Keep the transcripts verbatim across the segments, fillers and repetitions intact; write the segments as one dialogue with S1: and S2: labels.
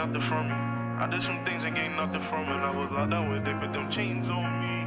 S1: nothing from me. I did some things and gained nothing from it. I was locked down when they put them chains on me.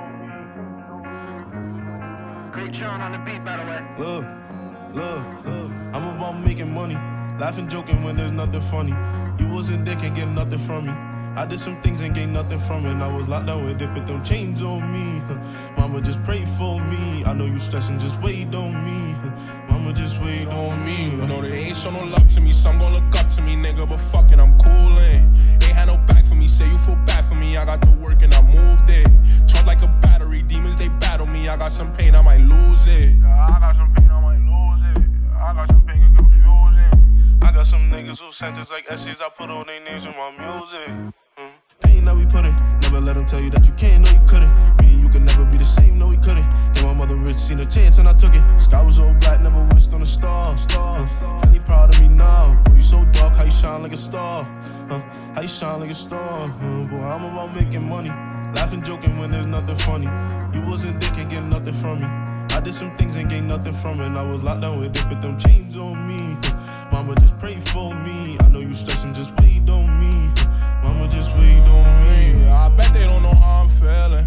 S2: Great Sean on the beat, by the way.
S1: Look, look, look, I'm about making money, laughing, joking when there's nothing funny. You wasn't there, can't get nothing from me. I did some things and gained nothing from it. I was locked down when they put them chains on me. Mama, just pray for me. I know you stressing, just wait on me. Mama, just wait on me.
S3: You know they ain't show no love to me, some gon' look up to me, nigga, but fucking I'm coolin'. Ain't had no back for me, say you feel bad for me. I got the work and I moved it. Charged like a battery, demons they battle me. I got some pain, I might lose it.
S1: Yeah, I got some pain, I might lose it. I got some pain, and confusion. I got some niggas who sentences like essays. I put on their names in my music. Mm. Pain that we put in, never let them tell you that you can't, no you couldn't. Me and you could never be the same, no we couldn't. Gave my mother rich, seen a chance and I took it. Sky was all black, never wished on a star. Uh, Fanny proud of me now. Boy, you so dark, how you shine like a star. Uh, how you shine like a star. Uh, boy, I'm about making money, laughing, joking when there's nothing funny. You wasn't there, can't get nothing from me. I did some things and gained nothing from it. I was locked down with it, put them chains on me. Mama, just pray for me. I know you stressing, just wait on me. Mama, just wait on me.
S3: I bet they don't know how I'm feeling.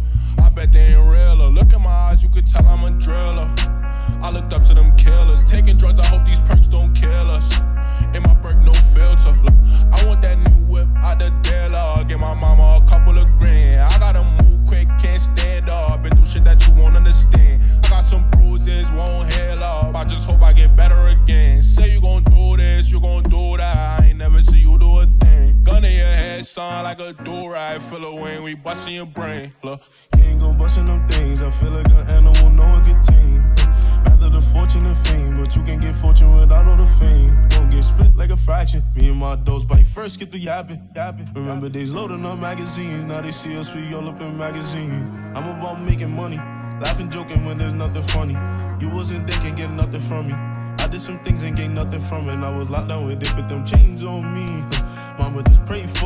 S3: I bet they ain't realer. Look in my eyes, you could tell I'm a driller. I looked up to them killers. Taking drugs, I hope these perks don't kill us. In my Burke, no filter. Look, I want that new whip out the dealer. Give my mama a couple of grand. I gotta move quick, can't stand up. Been through shit that you won't understand. I got some bruises, won't heal up. I just hope I get better again. Say you gon' do this, you gon' do that. I ain't never see you do a thing. Gun in your head, sound like a do-rag. Feel a wing, we bustin' your brain. Look,
S1: you ain't gon' bustin' them things. I feel like an animal, no one can tame. Rather the fortune and fame, but you can get fortune without all the fame. Don't get split like a fraction. Me and my dogs bite first, get the yapping. Remember days loading up magazines. Now they see us, we all up in magazines. I'm about making money, laughing, joking when there's nothing funny. You wasn't there, can't get nothing from me. I did some things and gained nothing from it. I was locked down with it, put them chains on me. Mama, just pray for